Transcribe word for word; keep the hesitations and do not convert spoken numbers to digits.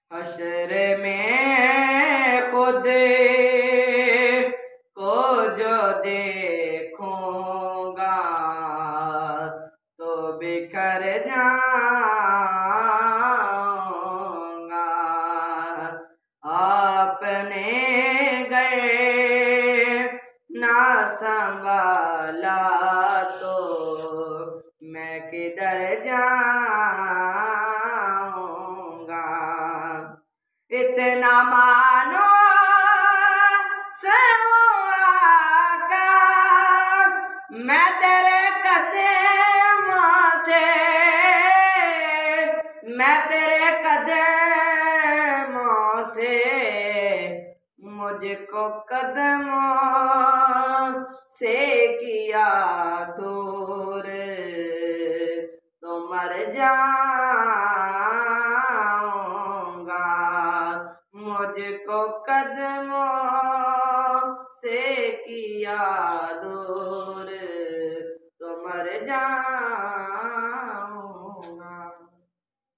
हश्र में खुद को जो देखूंगा तो बिखर जाऊंगा। आपने गए ना संभाला तो मैं किधर जाऊंगा। इतना मानो से आका मैं तेरे कदमों से, मैं तेरे कदमों से मुझको कदमों से किया दूर तो मर जाऊंगा। मुझको कदमों से किया दूर तो मर जाऊंगा।